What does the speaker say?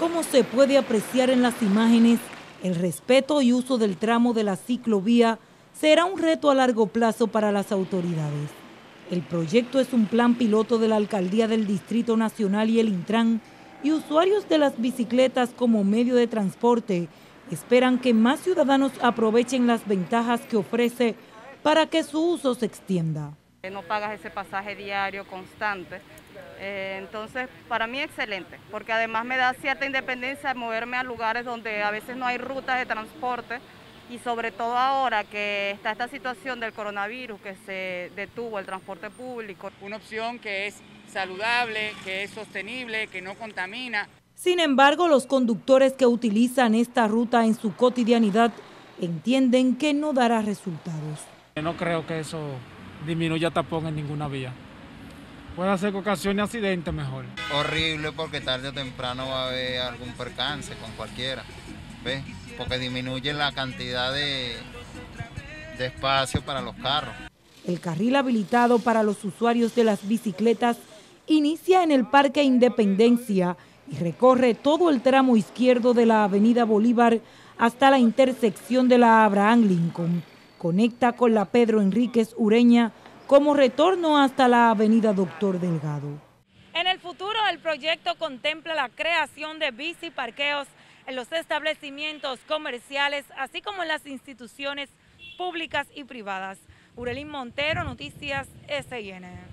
Como se puede apreciar en las imágenes, el respeto y uso del tramo de la ciclovía será un reto a largo plazo para las autoridades. El proyecto es un plan piloto de la Alcaldía del Distrito Nacional y el Intran, y usuarios de las bicicletas como medio de transporte esperan que más ciudadanos aprovechen las ventajas que ofrece para que su uso se extienda. No pagas ese pasaje diario constante, entonces para mí excelente, porque además me da cierta independencia de moverme a lugares donde a veces no hay rutas de transporte, y sobre todo ahora que está esta situación del coronavirus, que se detuvo el transporte público. Una opción que es saludable, que es sostenible, que no contamina. Sin embargo, los conductores que utilizan esta ruta en su cotidianidad entienden que no dará resultados. No creo que eso disminuya tapón en ninguna vía. Puede hacer que ocasione accidentes mejor. Horrible, porque tarde o temprano va a haber algún percance con cualquiera, ¿ves? Porque disminuye la cantidad de espacio para los carros. El carril habilitado para los usuarios de las bicicletas inicia en el Parque Independencia y recorre todo el tramo izquierdo de la Avenida Bolívar hasta la intersección de la Abraham Lincoln. Conecta con la Pedro Enríquez Ureña como retorno hasta la Avenida Doctor Delgado. En el futuro, el proyecto contempla la creación de biciparqueos en los establecimientos comerciales, así como en las instituciones públicas y privadas. Urelín Montero, Noticias SIN.